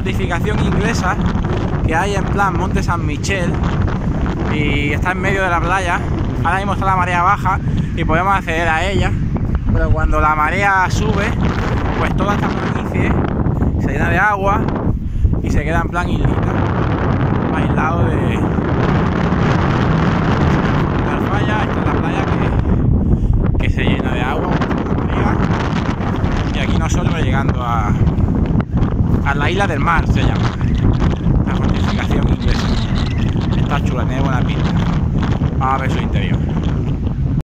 fortificación inglesa que hay en plan Monte San Michel y está en medio de la playa. Ahora mismo está la marea baja y podemos acceder a ella, pero cuando la marea sube, pues toda esta planicie se llena de agua y se queda en plan islita, aislado de la falla. Esta es la playa que se llena de agua con la marea, y aquí nosotros llegando a la isla del mar, se llama la fortificación inglesa. Está chula, tiene buena pinta. Vamos a ver su interior.